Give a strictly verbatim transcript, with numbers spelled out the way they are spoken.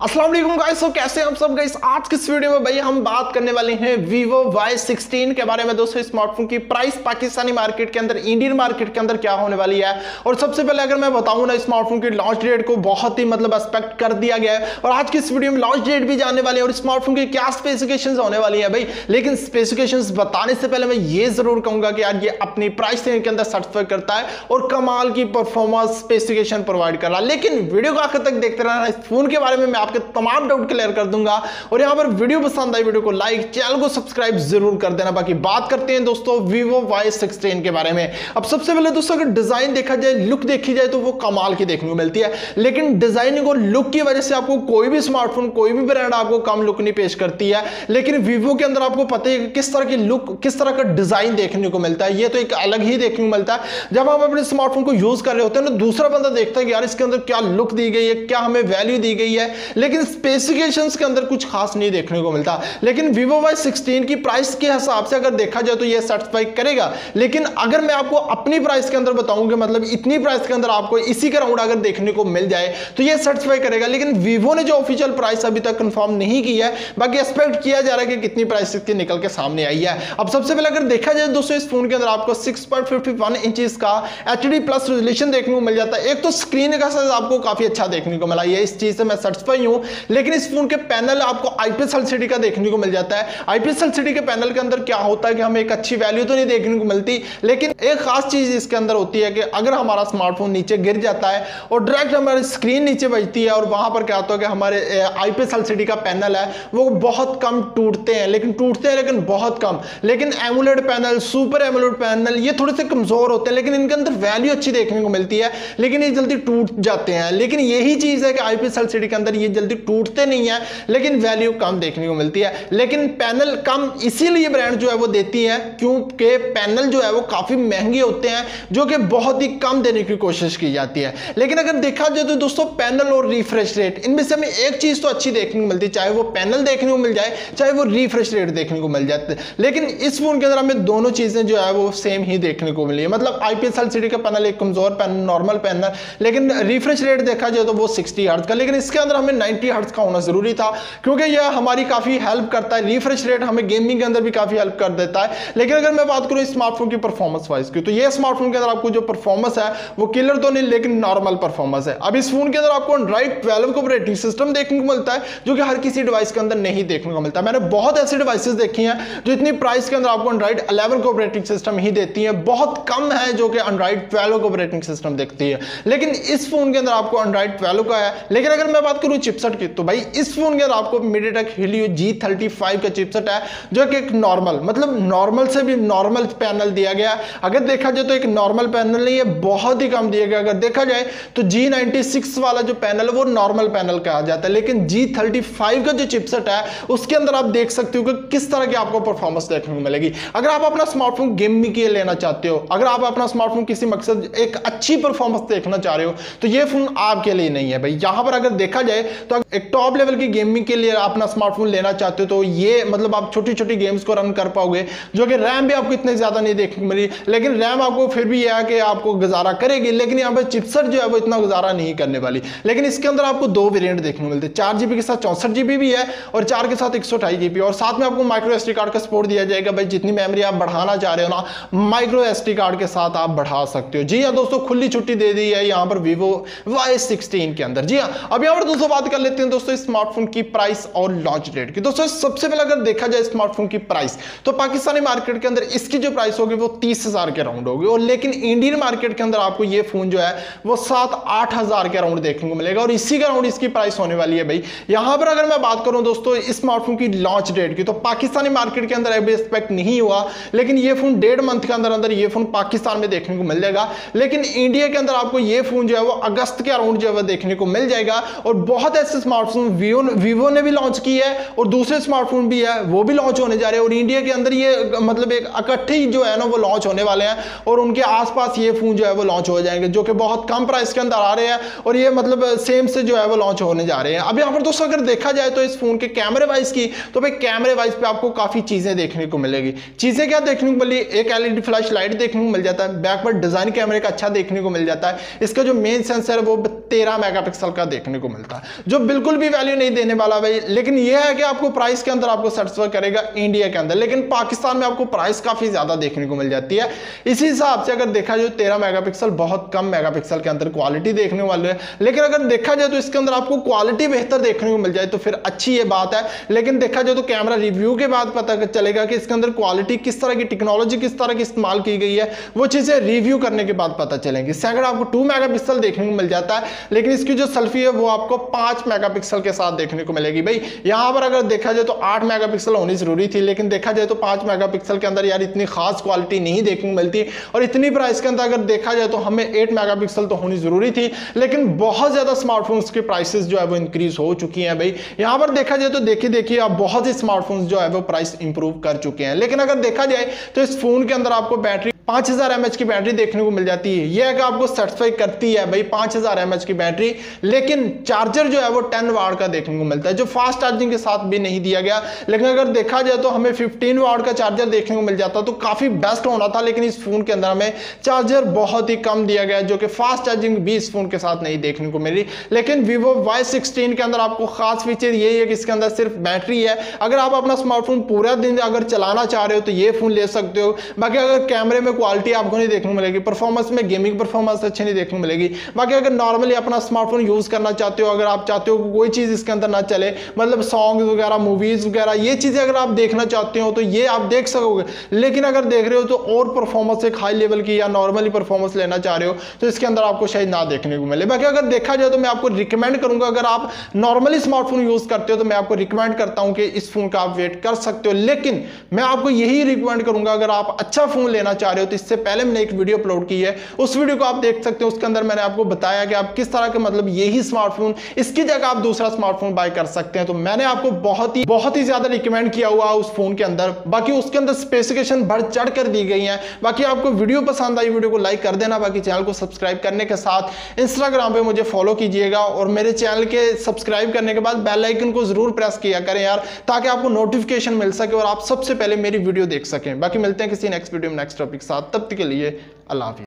अस्सलाम वालेकुम गाइस, तो कैसे हैं आप सब गाइस। आज की इस वीडियो में भाई हम बात करने वाले हैं Vivo वाई सिक्सटीन के बारे में। दोस्तों स्मार्टफोन की प्राइस पाकिस्तानी मार्केट के अंदर, इंडियन मार्केट के अंदर क्या होने वाली है। और सबसे पहले अगर मैं बताऊं ना, स्मार्टफोन की लॉन्च डेट को बहुत ही मतलब एक्सपेक्ट कर दिया गया है और आज की इस वीडियो में लॉन्च डेट भी जानने वाले हैं और स्मार्टफोन की क्या स्पेसिफिकेशंस होने वाली है भाई। लेकिन स्पेसिफिकेशंस बताने से पहले मैं ये जरूर कहूंगा कि यार ये अपनी प्राइस के अंदर सर्टिफाई करता है और कमाल की परफॉर्मेंस स्पेसिफिकेशन प्रोवाइड कर रहा है। लेकिन वीडियो को आखिर तक देखते रहना, इस फोन के बारे में मैं आपके तमाम डाउट क्लियर कर दूंगा। और यहां पर वीडियो पसंद आई, वीडियो को लाइक, चैनल को सब्सक्राइब जरूर कर देना। बाकी बात करते हैं दोस्तों Vivo वाई सिक्सटीन के बारे में। अब सबसे पहले दोस्तों अगर डिजाइन देखा जाए, लुक देखी जाए तो वो कमाल की देखने को मिलती है। लेकिन डिजाइनिंग और लुक की वजह से आपको कोई भी स्मार्टफोन, कोई भी ब्रांड आपको कम लुक नहीं पेश करती है। लेकिन Vivo के अंदर आपको पता है कि किस तरह की लुक, किस तरह का डिजाइन देखने को मिलता है। ये तो एक अलग ही देखने को मिलता है। जब आप अपने स्मार्टफोन को यूज कर रहे होते हैं ना, दूसरा बंदा देखता है कि यार इसके अंदर क्या लुक दी गई है, क्या हमें वैल्यू दी गई है, लेकिन स्पेसिफिकेशंस के अंदर कुछ खास नहीं देखने को मिलता। लेकिन Vivo वाई सिक्सटीन की प्राइस के हिसाब से अगर देखा जाए तो ये सर्टिफाई करेगा। लेकिन अगर मैं आपको अपनी प्राइस के अंदर बताऊंगा, मतलब इतनी प्राइस के अंदर आपको इसी का राउंड अगर देखने को मिल जाए तो ये सर्टिफाई करेगा। लेकिन Vivo ने जो ऑफिशियल प्राइस अभी तक कंफर्म नहीं की है, बाकी एक्सपेक्ट किया जा रहा है कि कितनी प्राइस इसकी निकल के सामने आई है। अब सबसे पहले अगर देखा जाए दोस्तों, इस फोन के अंदर आपको six point fifty one inches का एच डी प्लस रेजोल्यूशन देखने को मिल जाता है। एक तो स्क्रीन का साइज आपको काफी अच्छा देखने को मिला, है इस चीज से मैं सेटिस्फाई हूं। लेकिन इस फोन के पैनल आपको आईपीएस एलसीडी का देखने को मिल जाता है। आईपीएस एलसीडी के पैनल के अंदर क्या होता है कि हमें एक अच्छी वैल्यू तो नहीं देखने को मिलती, लेकिन एक खास चीज इसके अंदर होती है कि अगर हमारा स्मार्टफोन नीचे गिर जाता है और डायरेक्ट हमारी स्क्रीन नीचे बजती है और वहां पर क्या होता है कि हमारे आईपीएस एलसीडी का पैनल है वो बहुत कम टूटते हैं, लेकिन टूटते हैं लेकिन बहुत कम। लेकिन AMOLED panel, super AMOLED panel ये थोड़े से कमजोर होते हैं, लेकिन इनके अंदर वैल्यू अच्छी देखने को मिलती है, लेकिन ये जल्दी टूट जाते हैं। लेकिन यही चीज है कि आईपीएस एलसीडी के अंदर ये जल्दी टूटते नहीं है, लेकिन वैल्यू कम देखने को मिलती है। लेकिन पैनल कम इसीलिए ब्रांड जो है वो देती है क्योंकि पैनल जो है वो काफी महंगे होते हैं, जो कि बहुत ही कम देने की कोशिश की जाती है। लेकिन अगर देखा जाए तो दोस्तों पैनल और रिफ्रेश रेट, इनमें से हमें एक चीज तो अच्छी देखने को मिलती है, चाहे वो पैनल देखने को मिल जाए, चाहे वो रिफ्रेश रेट देखने को मिल जाए। लेकिन इस फोन के अंदर हमें दोनों चीजें जो है वो सेम ही देखने को मिली है। मतलब आईपीएस एलसीडी का पैनल एक कमजोर पैनल, नॉर्मल पैनल, लेकिन रिफ्रेश रेट देखा जाए तो वो सिक्सटी हर्ट्ज का, लेकिन इसके अंदर हमें नाइंटी हर्ट्ज का होना जरूरी था क्योंकि यह हमारी काफी हेल्प करता है। रिफ्रेश रेट हमें गेमिंग के अंदर भी काफी हेल्प कर देता है। लेकिन अगर मैं बात करूं स्मार्टफोन की परफॉर्मेंस वाइज की, तो ये स्मार्टफोन के अंदर आपको जो परफॉर्मेंस है वो किलर तो नहीं, लेकिन नॉर्मल परफॉर्मेंस है। अब इस फोन के अंदर आपको एंड्रॉइड ट्वेल्व का ऑपरेटिंग सिस्टम देखने को मिलता है, जो कि हर किसी डिवाइस के अंदर नहीं देखने को मिलता। मैंने बहुत ऐसे डिवाइसेस देखी हैं जो इतनी प्राइस के अंदर आपको एंड्रॉइड इलेवन का ऑपरेटिंग सिस्टम ही देती है, बहुत कम है जो कि एंड्रॉइड ट्वेल्व का ऑपरेटिंग सिस्टम देखती है। लेकिन इस फोन के अंदर आपको एंड्रॉइड ट्वेल्व का है। लेकिन अगर मैं बात करूं चिपसेट की, तो भाई इस फोन के अंदर आपको MediaTek Helio G thirty five का चिपसेट है, जो कि एक नॉर्मल, मतलब नॉर्मल से भी नॉर्मल पैनल दिया गया। अगर देखा जाए तो एक नॉर्मल पैनल नहीं है, बहुत ही कम दिया गया। अगर देखा जाए तो जी नाइंटी सिक्स वाला जो पैनल है वो नॉर्मल पैनल कहा जाता है, लेकिन जी थर्टी फाइव का जो चिपसेट है उसके अंदर आप देख सकते हो कि किस तरह की आपको परफॉर्मेंस देखने को मिलेगी। अगर आप अपना स्मार्टफोन गेमिंग के लिए लेना चाहते हो, अगर आप अपना स्मार्टफोन किसी मकसद एक अच्छी परफॉर्मेंस देखना चाह रहे हो, तो ये फोन आपके लिए नहीं है भाई। यहां पर अगर देखा जाए तो एक टॉप लेवल की गेमिंग के लिए अपना स्मार्टफोन लेना चाहते हो तो ये मतलब आप छोटी छोटी गेम्स को रन कर पाओगे, जो कि रैम भी आपको इतनी ज्यादा नहीं देखने को मिली, लेकिन रैम आपको फिर भी यह है कि आपको गुजारा करेगी। लेकिन यहाँ पर चिपसेट जो है वो इतना गुजारा नहीं करने वाली। लेकिन इसके अंदर आपको दो वेरिएंट देखने को मिलते हैं, चार जीबी के साथ चौसठ जीबी भी है और चार के साथ एक सौ अठाई जीबी, और साथ में आपको माइक्रो एसडी कार्ड का सपोर्ट दिया जाएगा। भाई जितनी मेमोरी आप बढ़ाना चाह रहे हो ना, माइक्रो एसडी कार्ड के साथ आप बढ़ा सकते हो। जी हाँ दोस्तों, खुली छुट्टी दे दी है यहाँ पर Vivo वाई सिक्सटीन के अंदर। जी हाँ, अब यहाँ पर दोस्तों बात कर लेते हैं दोस्तों स्मार्टफोन की प्राइस और लॉन्च डेट की। दोस्तों सबसे पहले अगर देखा जाए स्मार्टफोन की प्राइस, तो पाकिस्तानी मार्केट के अंदर इसकी जो प्राइस होगी वो तीस हजार के राउंड होगी, और लेकिन इंडियन मार्केट के अंदर आपको ये फोन जो है वो सात आठ हजार के राउंड देखने को मिलेगा, और इसी का राउंड इसकी प्राइस होने वाली है भाई। यहां पर अगर मैं बात करूं दोस्तों स्मार्टफोन की लॉन्च डेट की, तो पाकिस्तानी मार्केट के अंदर अभी एक्सपेक्ट नहीं हुआ, लेकिन ये फोन डेढ़ मंथ के अंदर अंदर ये फोन पाकिस्तान में देखने को मिल जाएगा। लेकिन इंडिया के अंदर आपको ये फोन जो है वो अगस्त के अराउंड जो है देखने को मिल जाएगा। और बहुत ऐसे स्मार्टफोन वीवो वीवो ने भी लॉन्च की है और दूसरे स्मार्टफोन भी है वो भी लॉन्च होने जा रहे हैं, और इंडिया के अंदर ये मतलब एक इकट्ठे ही जो है ना वो लॉन्च होने वाले हैं, और उनके आसपास ये फोन जो है वो लॉन्च हो जाएंगे, जो कि बहुत कम प्राइस के अंदर आ रहे हैं, और ये मतलब सेम से जो है वो लॉन्च होने जा रहे हैं। अब यहाँ पर दोस्तों अगर देखा जाए तो इस फोन के कैमरे वाइज की, तो भाई कैमरे वाइज पे आपको काफी चीजें देखने को मिलेगी। चीजें क्या देखने को मिली, एक एलईडी फ्लैश लाइट देखने को मिल जाता है, बैक पर डिजाइन कैमरे का अच्छा देखने को मिल जाता है। इसका जो मेन सेंसर है वो तेरह मेगापिक्सल का देखने को मिलता है, जो बिल्कुल भी वैल्यू नहीं देने वाला भाई, लेकिन यह है कि आपको प्राइस के अंदर आपको सेटिस्फाई करेगा इंडिया के अंदर, लेकिन पाकिस्तान में आपको प्राइस काफी ज्यादा देखने को मिल जाती है। इसी हिसाब से अगर देखा जाए तेरह मेगापिक्सल बहुत कम मेगापिक्सल के अंदर क्वालिटी देखने वाले है, लेकिन अगर देखा जाए तो इसके अंदर आपको क्वालिटी बेहतर देखने को मिल जाए तो फिर अच्छी ये बात है। लेकिन देखा जाए तो कैमरा रिव्यू के बाद पता चलेगा कि इसके अंदर क्वालिटी किस तरह की, टेक्नोलॉजी किस तरह की इस्तेमाल की गई है, वो चीजें रिव्यू करने के बाद पता चलेंगी। सेकंड आपको टू मेगापिक्सल देखने को मिल जाता है, लेकिन इसकी जो सेल्फी है वो आपको पांच मेगापिक्सल के साथ देखने को मिलेगी। भाई यहां पर अगर देखा जाए तो आठ मेगापिक्सल होनी जरूरी थी, लेकिन देखा जाए तो पांच मेगापिक्सल के अंदर यार इतनी खास क्वालिटी नहीं देखने को मिलती, और इतनी प्राइस के अंदर अगर देखा जाए तो हमें आठ मेगापिक्सल तो होनी जरूरी थी। लेकिन बहुत ज्यादा स्मार्टफोन्स के प्राइसेस जो है वो इंक्रीज हो चुकी हैं। भाई यहां पर देखा जाए तो देखिए देखिए आप बहुत ही स्मार्टफोन्स जो है वो प्राइस इंप्रूव कर चुके हैं। लेकिन अगर देखा जाए तो इस फोन के अंदर आपको बैटरी पांच हजार एमएच की बैटरी देखने को मिल जाती है। यह अगर आपको सेटिस्फाई करती है भाई पांच हजार एमएच की बैटरी, लेकिन चार्जर जो है वो टेन वाट का देखने को मिलता है, जो फास्ट चार्जिंग के साथ भी नहीं दिया गया। लेकिन अगर देखा जाए तो हमें फिफ्टीन वाट का चार्जर देखने को मिल जाता तो काफी बेस्ट होना था, लेकिन इस फोन के अंदर हमें चार्जर बहुत ही कम दिया गया, जो कि फास्ट चार्जिंग भी इस फोन के साथ नहीं देखने को मिली। लेकिन Vivo वाई सिक्सटीन के अंदर आपको खास फीचर यही है कि इसके अंदर सिर्फ बैटरी है। अगर आप अपना स्मार्टफोन पूरा दिन अगर चलाना चाह रहे हो तो ये फोन ले सकते हो। बाकी अगर कैमरे में क्वालिटी आपको नहीं देखने को मिलेगी, परफॉर्मेंस में गेमिंग परफॉर्मेंस अच्छी नहीं देखने को मिलेगी। बाकी अगर नॉर्मली अपना स्मार्टफोन यूज करना चाहते हो, अगर आप चाहते हो कोई चीज इसके अंदर ना चले, मतलब सॉन्ग वगैरह, मूवीज वगैरह, ये चीजें अगर आप देखना चाहते हो तो ये आप देख सकोगे। लेकिन अगर देख रहे हो तो और परफॉर्मेंस एक हाई लेवल की या नॉर्मली परफॉर्मेंस लेना चाह रहे हो तो इसके अंदर आपको शायद ना देखने को मिले। बाकी अगर देखा जाए तो मैं आपको रिकमेंड करूंगा, अगर आप नॉर्मली स्मार्टफोन यूज करते हो तो मैं आपको रिकमेंड करता हूं कि इस फोन का आप वेट कर सकते हो। लेकिन मैं आपको यही रिकमेंड करूंगा, अगर आप अच्छा फोन लेना चाह रहे हो तो इससे पहले मैंने एक वीडियो अपलोड की है, उस वीडियो को आप देख सकते हो। उसके अंदर मैंने आपको बताया कि आप किस तरह के, मतलब यही स्मार्टफोन, इसकी जगह आप दूसरा स्मार्टफोन बाय कर सकते हैं। तो मैंने आपको बहुत ही बहुत ही ज्यादा रिकमेंड किया हुआ उस फोन के अंदर। बाकी उसके अंदर स्पेसिफिकेशन बढ़ चढ़ कर दी गई है। बाकी आपको वीडियो पसंद आई, वीडियो को लाइक कर देना। बाकी चैनल को सब्सक्राइब करने के साथ इंस्टाग्राम पे मुझे फॉलो कीजिएगा, और मेरे चैनल के सब्सक्राइब करने के बाद बेल आइकन को जरूर प्रेस किया करें यार, ताकि आपको नोटिफिकेशन मिल सके और आप सबसे पहले मेरी वीडियो देख सकें। बाकी मिलते हैं किसी नेक्स्ट वीडियो में नेक्स्ट टॉपिक के साथ, तब तक के लिए अल्लाह हाफिज़।